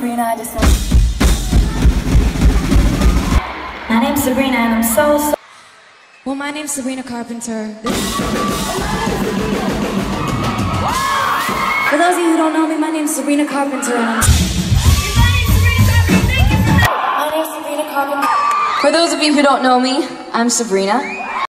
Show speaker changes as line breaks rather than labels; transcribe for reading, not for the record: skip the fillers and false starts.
Sabrina. I just want... My name's Sabrina and I'm so...
Well, my name's Sabrina Carpenter. For those of you who don't know me, my name's Sabrina Carpenter and I'm...
My name's Sabrina Carpenter.
For those of you who don't know me, I'm Sabrina.